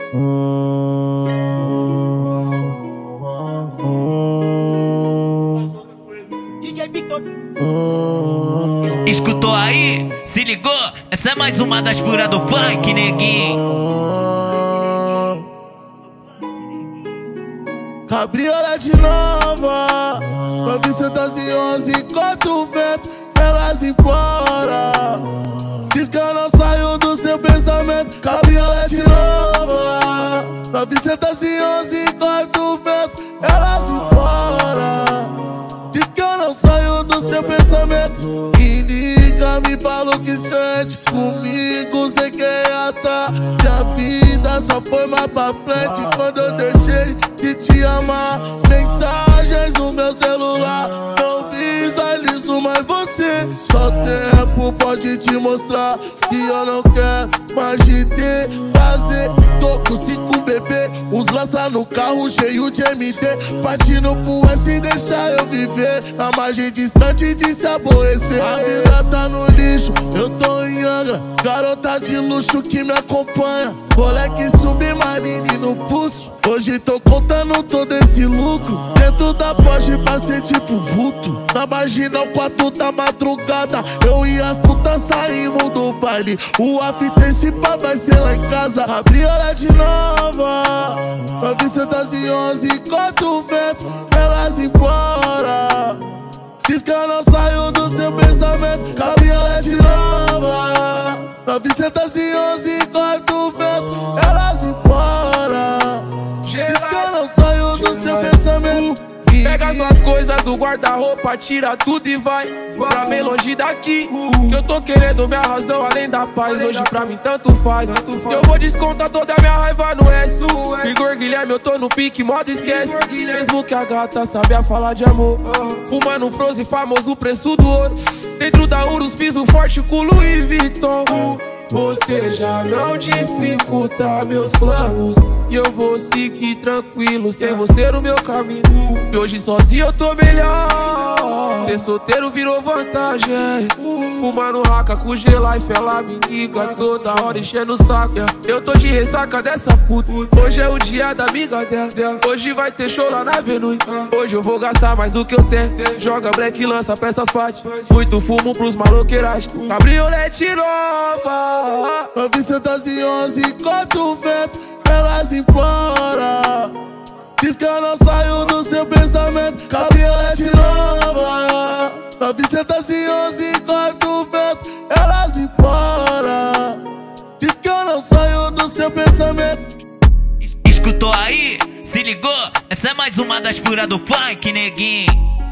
DJ Victor. Escutou aí? Se ligou? Essa é mais uma das puras do funk, neguinho. Cabriolet nova, 911, corta o vento, elas imploram. Diz que eu não saio do seu pensamento. Cabriolet nova, 911, corta o vento, elas imploram. Diz que eu não saio do seu pensamento. E liga, me fala o que sente. Comigo cê quer atar. Minha vida só foi mais pra frente quando eu deixei de te amar. Mensagens no meu celular, não visualizo mais você. Só tempo pode te mostrar que eu não quero mais te ter prazer. Tô com 5 bebê, uns lança no carro cheio de MD. Partindo pro S e deixar eu viver na margem distante de se aborrecer. A vida tá no lixo, eu tô em Angra. Garota de luxo que me acompanha, moleque submarine no pulso. Hoje tô contando todo esse lucro. Dentro da Porsche passei tipo vulto. Na marginal 4 da madrugada, eu e as putas saímos do baile. O after esse pá vai ser lá em casa. Cabriolet nova, 911, corta o vento, elas imploram. Diz que eu não saio do seu pensamento. Cabriolet nova, 911, corta o vento, elas imploram. Diz que eu não saio do seu pensamento. Pega suas coisas do guarda-roupa, tira tudo e vai pra bem longe daqui. Que eu tô querendo minha razão além da paz. Hoje pra mim tanto faz. Eu vou descontar toda a minha raiva no S. Igor Guilherme, eu tô no pique, modo esquece. Mesmo que a gata sabia falar de amor. Fumando Frozen, famoso preço do ouro. Dentro da Urus, piso forte com Louis Vuitton. Você já não dificulta meus planos, e eu vou seguir tranquilo, sem você no meu caminho. E hoje sozinho eu tô melhor. Ser solteiro virou vantagem. Fumando raca com G-Life, ela me liga toda hora enchendo o saco. Eu tô de ressaca dessa puta. Hoje é o dia da amiga dela. Hoje vai ter show lá na Avenue. Hoje eu vou gastar mais do que eu tenho. Joga black e lança peças fat. Muito fumo pros maloqueirais. Cabriolet nova, 911, corta o vento, elas imploram. Diz que eu não saio do seu pensamento. Cabriolet nova, 911, corta o vento, elas imploram. Diz que eu não saio do seu pensamento. Escutou aí? Se ligou? Essa é mais uma das puras do funk, neguinho.